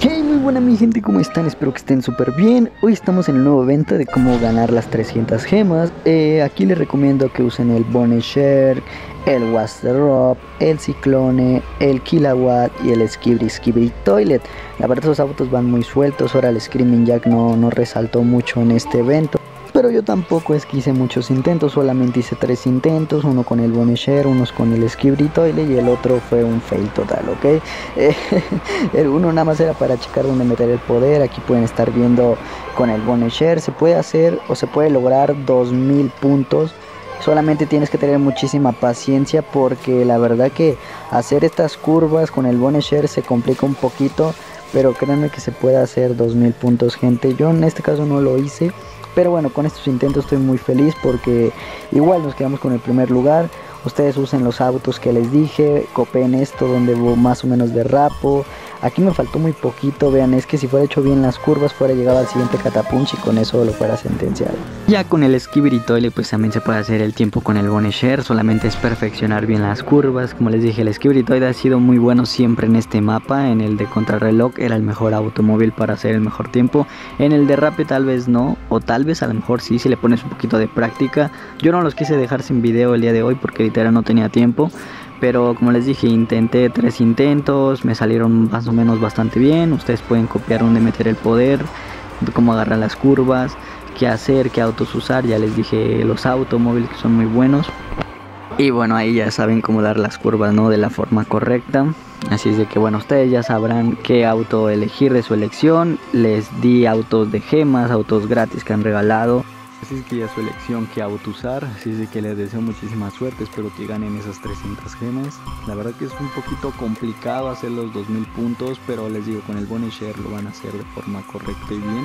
Hey, muy buena mi gente, ¿cómo están? Espero que estén súper bien. Hoy estamos en el nuevo evento de cómo ganar las 300 gemas. Aquí les recomiendo que usen el Bonnie Share, el Wasterop, el Ciclone, el Kilowatt y el Skibidi Toilet. La verdad esos autos van muy sueltos, ahora el Screaming Jack no resaltó mucho en este evento. Pero yo tampoco es que hice muchos intentos, solamente hice 3 intentos, uno con el Bonnie Share, uno con el Skibidi Toilet y el otro fue un fail total, ¿ok? El uno nada más era para checar dónde meter el poder. Aquí pueden estar viendo con el Bonnie Share, se puede hacer o se puede lograr 2000 puntos. Solamente tienes que tener muchísima paciencia porque la verdad que hacer estas curvas con el Bonnie Share se complica un poquito. Pero créanme que se puede hacer 2000 puntos, gente. Yo en este caso no lo hice. Pero bueno, con estos intentos estoy muy feliz porque igual nos quedamos con el primer lugar. Ustedes usen los autos que les dije, copien esto donde hubo más o menos derrapo. Aquí me faltó muy poquito, vean, es que si fuera hecho bien las curvas fuera llegado al siguiente catapunch y con eso lo fuera sentenciado. Ya con el Skibidi Toilet pues también se puede hacer el tiempo con el Bonnie Share, solamente es perfeccionar bien las curvas. Como les dije, el Skibidi Toilet ha sido muy bueno siempre en este mapa. En el de contrarreloj era el mejor automóvil para hacer el mejor tiempo. En el derrape tal vez no, o tal vez a lo mejor sí, si le pones un poquito de práctica. Yo no los quise dejar sin video el día de hoy porque literal no tenía tiempo. Pero como les dije, intenté 3 intentos, me salieron más o menos bastante bien. Ustedes pueden copiar dónde meter el poder, cómo agarrar las curvas, qué hacer, qué autos usar. Ya les dije los automóviles que son muy buenos. Y bueno, ahí ya saben cómo dar las curvas, ¿no? De la forma correcta. Así es de que bueno, ustedes ya sabrán qué auto elegir de su elección. Les di autos de gemas, autos gratis que han regalado. Así es que ya su elección qué auto usar, así es de que les deseo muchísima suerte, espero que ganen esas 300 gemas. La verdad que es un poquito complicado hacer los 2000 puntos, pero les digo, con el Bonnie Share lo van a hacer de forma correcta y bien.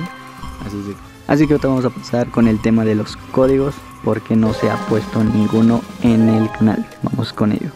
Así que ahorita vamos a pasar con el tema de los códigos, porque no se ha puesto ninguno en el canal. Vamos con ello.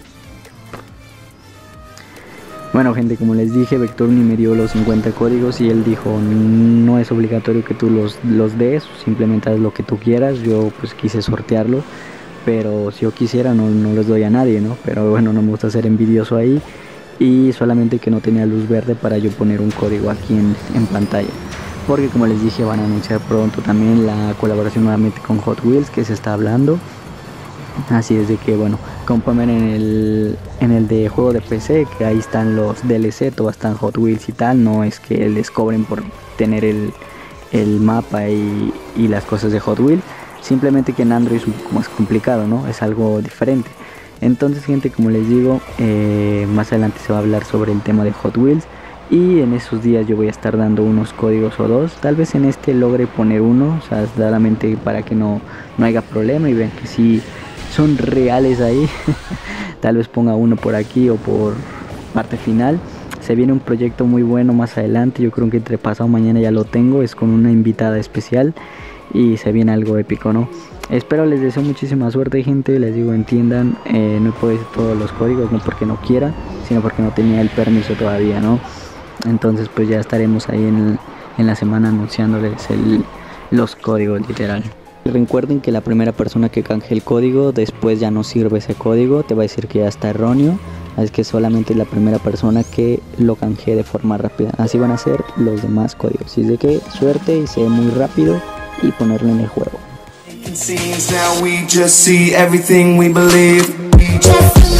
Bueno gente, como les dije, Vectoruni me dio los 50 códigos y él dijo no es obligatorio que tú los des, simplemente haz lo que tú quieras. Yo pues quise sortearlo, pero si yo quisiera no les doy a nadie, ¿no? Pero bueno, no me gusta ser envidioso ahí y solamente que no tenía luz verde para yo poner un código aquí en pantalla. Porque como les dije, van a anunciar pronto también la colaboración nuevamente con Hot Wheels que se está hablando. Así es de que bueno, como pueden ver en el de juego de PC, que ahí están los DLC, todo están Hot Wheels y tal. No es que les cobren por tener el mapa y las cosas de Hot Wheels. Simplemente que en Android es un poco más complicado, ¿no? Es algo diferente. Entonces gente, como les digo, más adelante se va a hablar sobre el tema de Hot Wheels. Y en esos días yo voy a estar dando unos códigos o dos. Tal vez en este logre poner uno, o sea, claramente para que no haya problema y vean que sí son reales ahí. Tal vez ponga uno por aquí o por parte final. Se viene un proyecto muy bueno más adelante. Yo creo que entre pasado mañana ya lo tengo. Es con una invitada especial y se viene algo épico, ¿no? Espero, les deseo muchísima suerte gente. Les digo, entiendan, no puedo decir todos los códigos, no porque no quiera, sino porque no tenía el permiso todavía, ¿no? Entonces pues ya estaremos ahí en la semana anunciándoles los códigos literal. Recuerden que la primera persona que canje el código, después ya no sirve ese código, te va a decir que ya está erróneo. Así que solamente la primera persona que lo canje de forma rápida. Así van a ser los demás códigos. Así de que suerte y sea muy rápido y ponerlo en el juego.